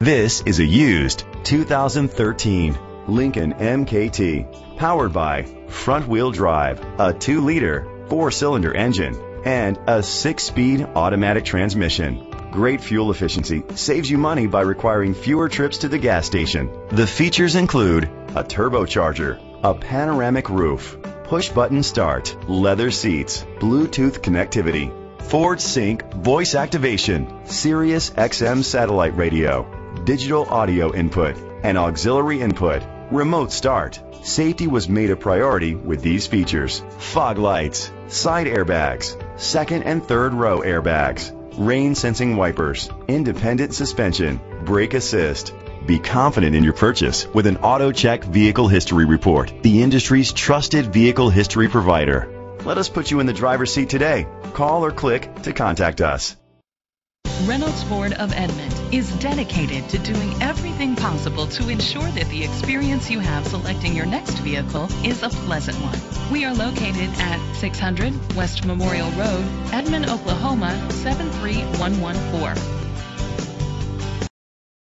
This is a used 2013 Lincoln MKT, powered by front-wheel drive, a 2-liter 4-cylinder engine, and a 6-speed automatic transmission. Great fuel efficiency saves you money by requiring fewer trips to the gas station. The features include a turbocharger, a panoramic roof, push-button start, leather seats, Bluetooth connectivity, Ford Sync voice activation, Sirius XM satellite radio, digital audio input, and auxiliary input, remote start. Safety was made a priority with these features: fog lights, side airbags, second and third row airbags, rain sensing wipers, independent suspension, brake assist. Be confident in your purchase with an AutoCheck Vehicle History Report, the industry's trusted vehicle history provider. Let us put you in the driver's seat today. Call or click to contact us. Reynolds Ford of Edmond is dedicated to doing everything possible to ensure that the experience you have selecting your next vehicle is a pleasant one. We are located at 600 West Memorial Road, Edmond, Oklahoma 73114.